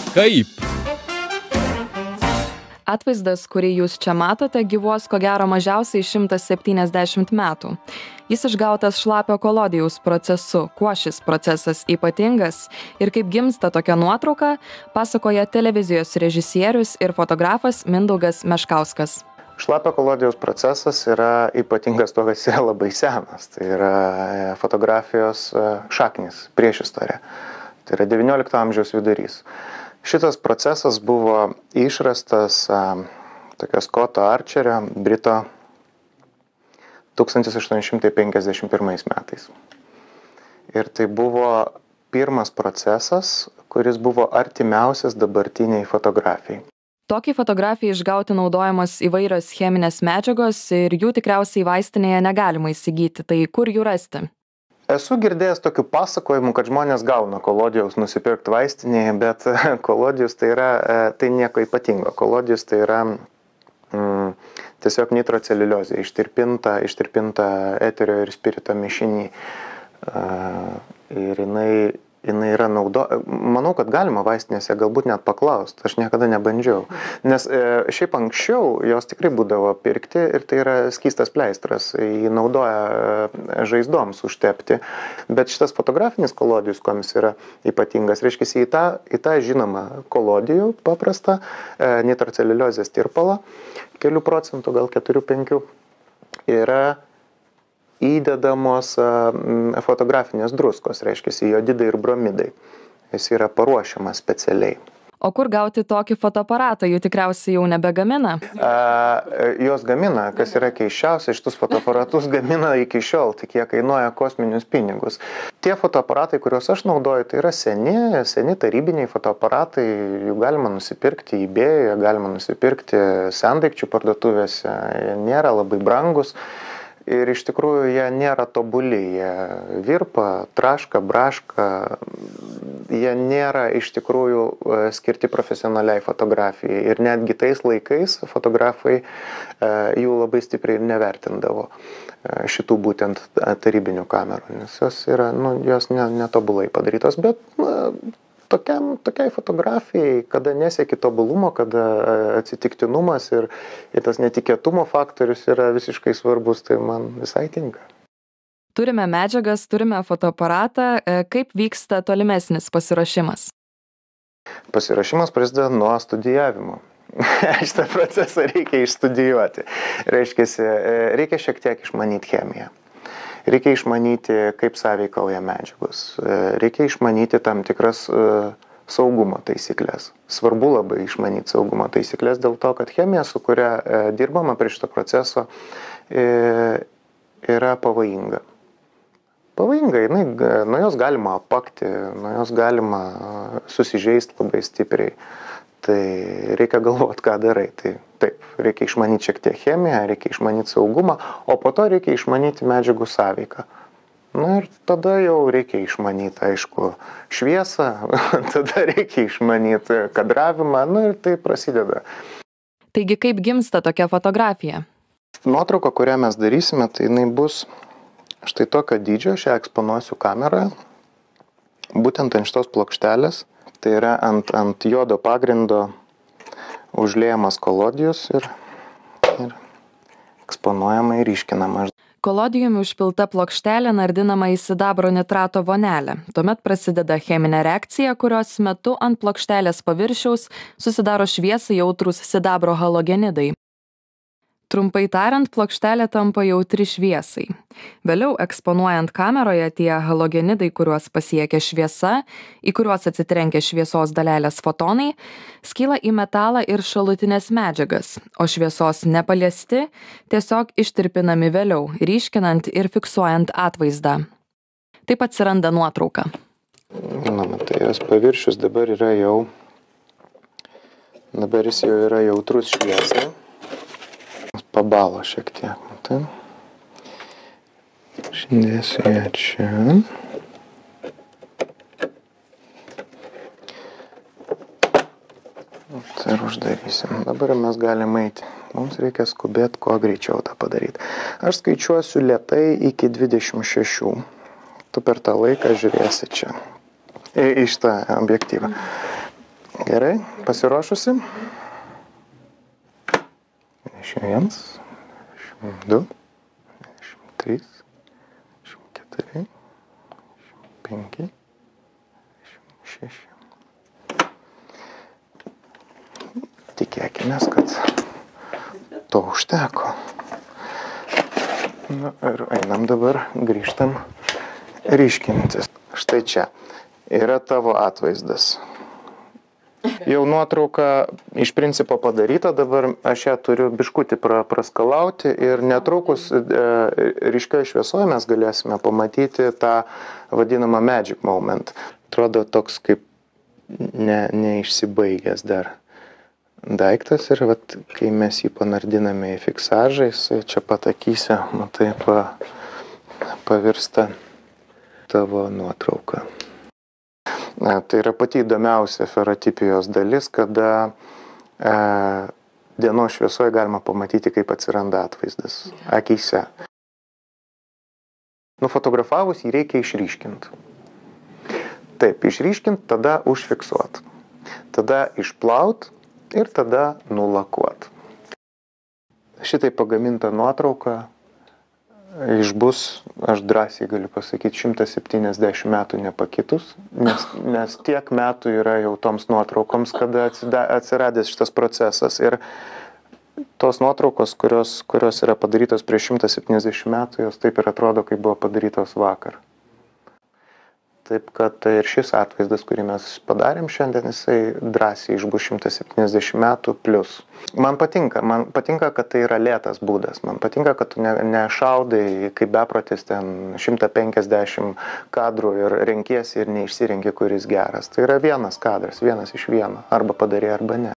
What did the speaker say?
Kaip? Atvaizdas, kurį jūs čia matote, gyvuos ko gero mažiausiai 170 metų. Jis išgautas šlapio kolodijaus procesu. Kuo šis procesas ypatingas ir kaip gimsta tokia nuotrauka, pasakoja televizijos režisierius ir fotografas Mindaugas Meškauskas. Šlapio kolodijaus procesas yra ypatingas tuo, kad jis yra labai senas. Tai yra fotografijos šaknis, priešistorė. Tai yra XIX amžiaus vidurys. Šitas procesas buvo išrastas tokio Scotto Archerio, Brito 1851 metais. Ir tai buvo pirmas procesas, kuris buvo artimiausias dabartiniai fotografijai. Tokiai fotografijai išgauti naudojamos įvairios cheminės medžiagos ir jų tikriausiai vaistinėje negalima įsigyti. Tai kur jų rasti? Esu girdėjęs tokių pasakojimų, kad žmonės gauna kolodijaus nusipirkti vaistinėje, bet kolodijus tai nieko ypatingo. Kolodijus tai yra tiesiog nitroceliuliozė, ištirpinta eterio ir spirito mišinį. Ir jinai yra manau, kad galima vaistinėse galbūt net paklausti, aš niekada nebandžiau. Nes šiaip anksčiau jos tikrai būdavo pirkti ir tai yra skystas pleistras, jį naudoja žaizdoms užtepti. Bet šitas fotografinis kolodijus, kuo jis yra ypatingas, reiškia į tą žinomą kolodijų paprastą nitroceliuliozės tirpalą, kelių procentų, gal 4-5, yra įdedamos fotografinės druskos, reiškia jodidai ir bromidai. Jis yra paruošiamas specialiai. O kur gauti tokį fotoaparatą? Jų tikriausiai jau nebegamina? Jos gamina, kas yra keisčiausia, šitus fotoaparatus gamina iki šiol, tik jie kainuoja kosminius pinigus. Tie fotoaparatai, kuriuos aš naudoju, tai yra seni tarybiniai fotoaparatai, jų galima nusipirkti eBay, galima nusipirkti sendaikčių parduotuvėse, jie nėra labai brangus. Ir iš tikrųjų jie nėra tobuli, jie virpa, traška, braška, jie nėra iš tikrųjų skirti profesionaliai fotografijai. Ir netgi tais laikais fotografai jų labai stipriai ir nevertindavo šitų būtent tarybinių kamerų, nes jos yra, jos netobulai padarytos, bet tokiai fotografijai, kada nesieki tobulumo, kada atsitiktinumas ir tas netikėtumo faktorius yra visiškai svarbus, tai man visai tinka. Turime medžiagas, turime fotoaparatą. Kaip vyksta tolimesnis pasiruošimas? Pasiruošimas prasideda nuo studijavimo. Šitą procesą reikia išstudijuoti. Reikia šiek tiek išmanyti chemiją. Reikia išmanyti, kaip sąveikauja medžiagos. Reikia išmanyti tam tikras saugumo taisyklės. Svarbu labai išmanyti saugumo taisyklės dėl to, kad chemija, su kuria dirbama prie šito proceso, yra pavojinga. Pavojinga, nuo jos galima apakti, nuo jos galima susižeisti labai stipriai. Tai reikia galvoti, ką darai. Tai taip, reikia išmanyti šiek tiek chemiją, reikia išmanyti saugumą, o po to reikia išmanyti medžiagų sąveiką. Ir tada jau reikia išmanyti, aišku, šviesą, tada reikia išmanyti kadravimą, ir tai prasideda. Taigi kaip gimsta tokia fotografija? Nuotrauka, kurią mes darysime, tai jinai bus štai tokio dydžio, šią eksponuosiu kameroje, būtent ant šitos plokštelės. Tai yra ant jodo pagrindo užliejamas kolodijus ir eksponuojama ir ryškinama. Kolodijumi užpilta plokštelė nardinama į sidabro nitrato vonelę. Tuomet prasideda cheminė reakcija, kurios metu ant plokštelės paviršiaus susidaro šviesai jautrūs sidabro halogenidai. Trumpai tariant, plokštelė tampa jautri šviesai. Vėliau, eksponuojant kameroje, tie halogenidai, kuriuos pasiekia šviesa, į kuriuos atsitrenkia šviesos dalelės fotonai, skyla į metalą ir šalutinės medžiagas, o šviesos nepaliesti tiesiog ištirpinami vėliau, ryškinant ir fiksuojant atvaizdą. Taip atsiranda nuotrauka. Tai jos paviršius dabar jis jau yra jautrus šviesai. Pabalo šiek tiek. Šindėsiu ją čia. Ir uždarysim. Dabar mes galime eiti. Mums reikia skubėti, kuo greičiau tą padaryti. Aš skaičiuosiu lėtai iki 26. Tu per tą laiką žiūrėsi čia. Į šitą objektyvą. Gerai, pasiruošusi. 21, 22, 23, 24, 25, 26. Tikėkime, kad to užteko. Nu, ir einam dabar, grįžtam ryškintis. Štai čia yra tavo atvaizdas. Jau nuotrauka iš principo padaryta, dabar aš ją turiu biškutį praskalauti ir netrukus ryškioje šviesoje mes galėsime pamatyti tą vadinamą magic moment. Atrodo toks kaip neišsibaigęs dar daiktas ir vat, kai mes jį panardiname į fiksažą, jisai čia pat akyse, matai, pavirsta tavo nuotrauka. Tai yra pati įdomiausia ferotipijos dalis, kada dienos šviesoje galima pamatyti, kaip atsiranda atvaizdas akyse. Nufotografavus jį reikia išryškinti. Taip, išryškinti, tada užfiksuoti. Tada išplaut ir tada nulakuot. Šitai pagaminta nuotrauka išbus, aš drąsiai galiu pasakyti, 170 metų nepakitus, nes tiek metų yra jau toms nuotraukoms, kada atsiradęs šitas procesas. Ir tos nuotraukos, kurios yra padarytos prieš 170 metų, jos taip ir atrodo, kaip buvo padarytos vakar. Taip kad ir šis atvaizdas, kurį mes padarėm šiandien, jisai drąsiai išbus 170 metų plus. Man patinka, kad tai yra lėtas būdas. Man patinka, kad tu nešaudai kaip beprotis ten 150 kadrų ir renkiesi ir neišsirenki, kuris geras. Tai yra vienas kadras, vienas iš vieno. Arba padarė, arba ne.